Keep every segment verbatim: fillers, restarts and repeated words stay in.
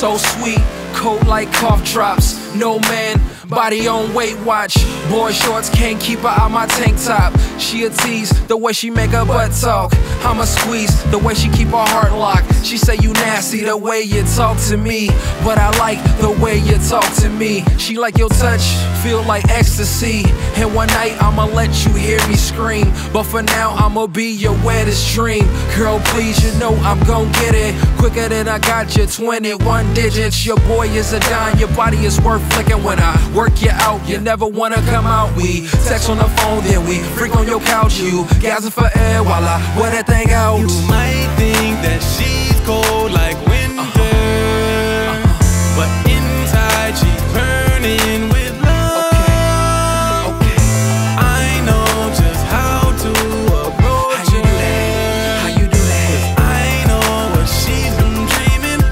so sweet, cold like cough drops. No man, body on Weight Watch. Boy shorts can't keep her out my tank top. She a tease, the way she make her butt talk. I'm a squeeze, the way she keep her heart locked. She say you nasty, the way you talk to me, but I like the way you talk to me. She like your touch, feel like ecstasy. And one night I'ma let you hear me scream, but for now I'ma be your wettest dream. Girl, please, you know I'm gon' get it quicker than I got your twenty-one digits. Your boy is a dime, your body is worth flicking. When I work you out, you never wanna come out. We text on the phone, then we freak on your couch. You gasping for air while I wear that thing out. You might think that she's cold like winter, uh-huh. Uh-huh. But inside she's burning with love. Okay. Okay. I know just how to approach how you do that? How you do that? I know what she's been dreaming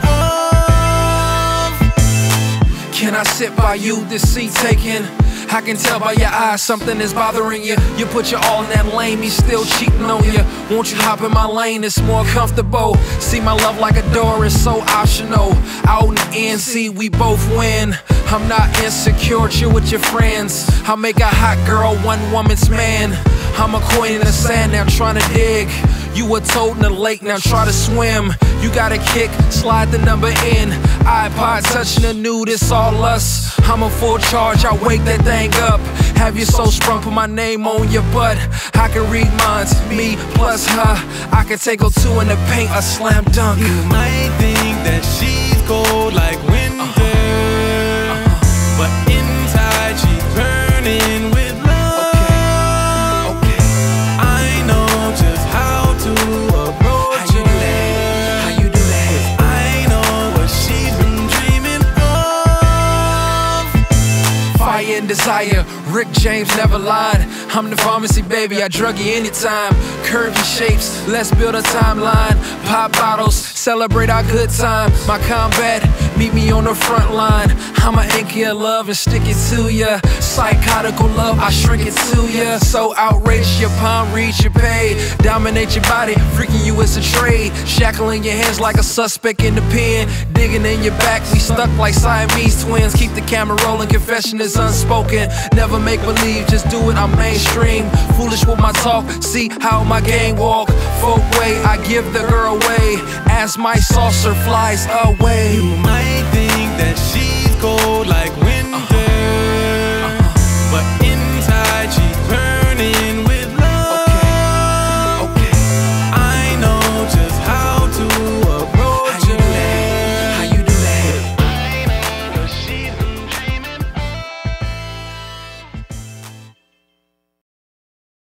of. Can I sit by you, this seat taken? I can tell by your eyes something is bothering you. You put your all in that lane, me still cheating on you. Won't you hop in my lane, it's more comfortable. See my love like a door, it's so optional. Out in the N C, we both win. I'm not insecure, chill with your friends. I'll make a hot girl, one woman's man. I'm a coin in the sand, now trying to dig. You a toad in the lake, now try to swim. You got a kick, slide the number in. iPod touching the nude, it's all us. I'm a full charge, I wake that thing up. Have you so sprung, put my name on your butt. I can read minds, me plus her. I can take her two in the paint, a slam dunk. You might think that she's cold like winter, uh-huh. Uh-huh. But inside she's burning with love. Okay. Okay. I know just how to approach how you do that? How you do that? I know what she's been dreaming of. Fire and desire, Rick James never lied. I'm the pharmacy, baby, I drug you anytime. Curvy shapes, let's build a timeline. Pop bottles, celebrate our good time. My combat, meet me on the front line. I'ma anchor your love and stick it to ya. Psychotical love, I shrink it to ya. So outrageous, your palm reach your pay. Dominate your body, freaking you is a trade. Shackling your hands like a suspect in the pen. Digging in your back, we stuck like Siamese twins. Keep the camera rolling, confession is unspoken. Never make believe, just do it, I'm mainstream. Foolish with my talk, see how my gang walk. Folk way, I give the girl away as my saucer flies away. You might think that she's cold like